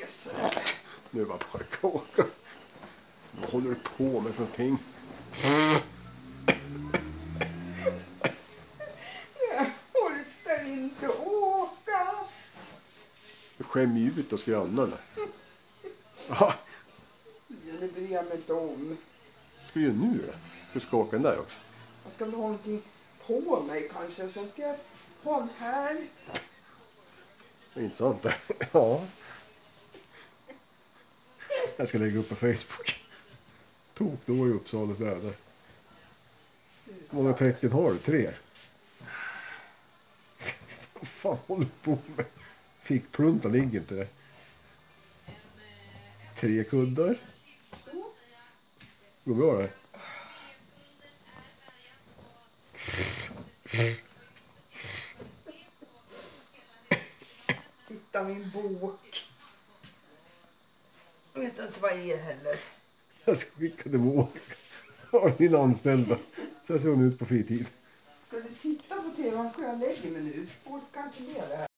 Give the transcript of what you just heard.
reser. Nu var bara kåta. Vad håller du på med för någonting? Jag orkar inte åka. Du skämmer ju ut oss grannarna. Ja, Ja, det bryr jag mig inte om. vad ska du göra nu då? Du ska åka den där också. Jag ska väl ha någonting på mig kanske. Och sen ska jag ha den här. Det är inte sant det. Ja. Jag ska lägga upp på Facebook. Tok då i Uppsala städer. Hur många tecken har du? 3? Vad fan håller du på med? Fickplunta ligger inte där. 3 kuddar. Så. Går bra det? Titta min bok. Jag vet inte vad det är heller. Jag ska skicka till vår. Har din anställda. Så jag ser hon ut på fritid. Ska du titta på tv? Jag lägger mig nu. Orkar inte med det här.